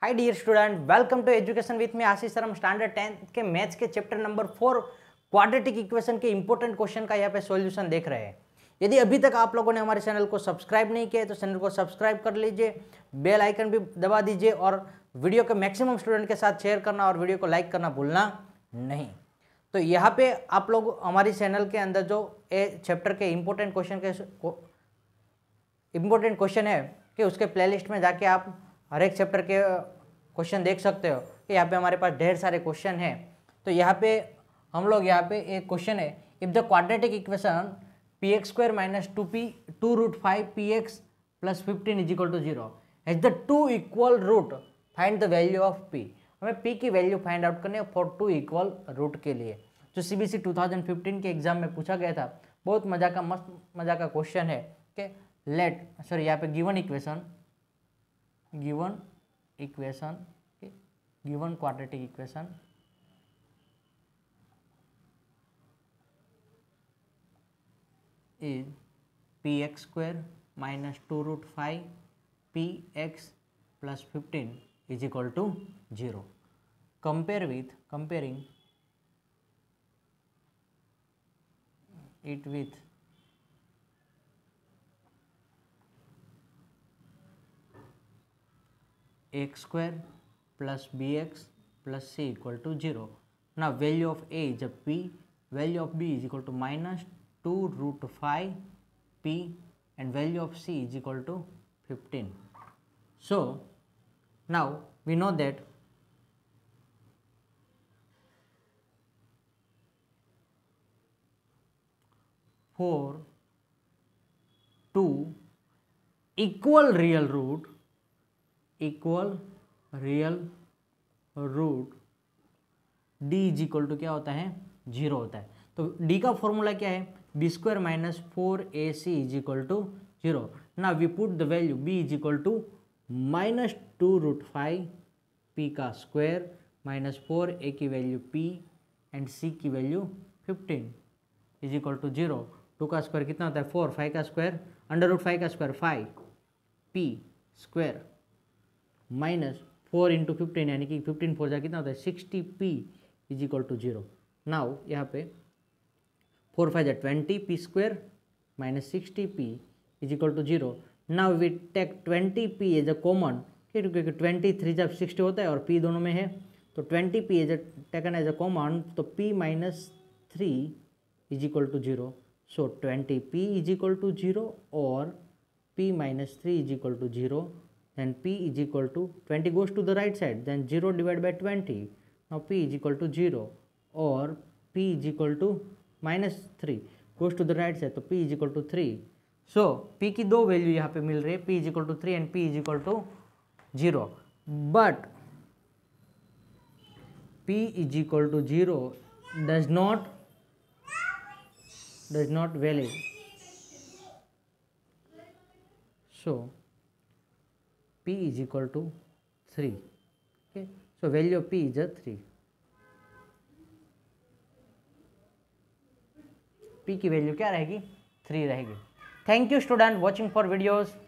Hi dear student, welcome to education with me Ashish sir. हम standard 10 के maths के chapter number 4 quadratic equation के important question का यहाँ पे सॉल्यूशन देख रहे हैं। यदि अभी तक आप लोगों ने हमारे चैनल को सब्सक्राइब नहीं किया है तो चैनल को सब्सक्राइब कर लीजिए, बेल आइकन भी दबा दीजिए और वीडियो को मैक्सिमम स्टूडेंट के साथ शेयर करना और वीडियो को लाइक करना भूलना नहीं। तो यहाँ पे आप लोग हमारी चैनल के अंदर जो चैप्टर के इम्पोर्टेंट क्वेश्चन है कि उसके प्लेलिस्ट में जाके आप हर एक चैप्टर के क्वेश्चन देख सकते हो कि यहाँ पे हमारे पास ढेर सारे क्वेश्चन हैं। तो यहाँ पे हम लोग यहाँ पे एक क्वेश्चन है, if the quadratic equation px² minus 2√5 px plus 15 is equal to 0 has the two equal root find the value of p। हमें p की वैल्यू फाइंड आउट करनी है फॉर टू इक्वल रूट के लिए, जो CBSE 2015 के exam में पूछा गया था। बहुत मस्त मजा का क्वेश्चन है कि यहाँ पे given quadratic equation is px² minus 2√5 px plus 15 is equal to 0. Comparing it with x² plus bx plus c equal to 0. Now value of a is a p, value of b is equal to minus 2√5 p and value of c is equal to 15. So now we know that for two equal real root d is equal to क्या होता है, 0 होता है। तो d का formula क्या है, b² minus 4ac is equal to 0। Now we put the value b is equal to minus 2√5 p का स्क्वायर माइनस 4a की वैल्यू p एंड c की वैल्यू 15 इज इक्वल टू 0। 2 का स्क्वायर कितना होता है 4, 5 का स्क्वायर √5 का square 5 p square minus 4 into 15 यानी कि 15 4 जा कितना होता है 60p is equal to 0। Now यहाँ पे 4 5 जा 20p² minus 60p is equal to 0। Now we take 20p as a common, क्योंकि 23 जब 60 होता है और p दोनों में है, तो 20p as taken as a common, तो p minus 3 is equal to 0। So 20p is equal to 0 और p minus 3 is equal to 0, then p is equal to 20 goes to the right side, then 0 divided by 20. Now p is equal to 0 और p is equal to minus 3 goes to the right side, तो p is equal to 3. So p की दो value यहाँ पे मिल रही है, p is equal to 3 and p is equal to 0. But p is equal to 0 does not valid. So p is equal to 3. Okay, so value of p is a 3. p की value क्या रहेगी, 3 रहेगी। Thank you student watching for videos.